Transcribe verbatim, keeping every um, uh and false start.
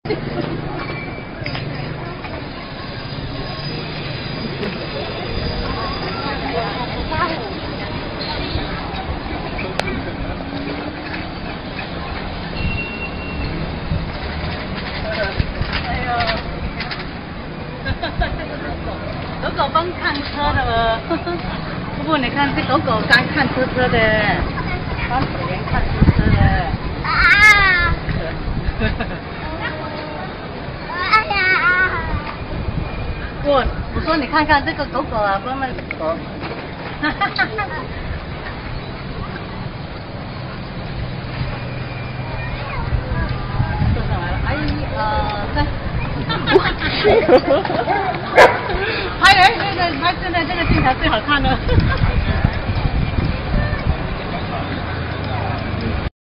狗狗帮看车的了，不过你看这狗狗刚看车车的，帮可怜看车车的。啊！哎呀！我我说你看看这个狗狗啊，帮那狗。哈哈哈哈。坐上来了，哎呀，三。我去！还有，这个，他现在这个镜头最好看了。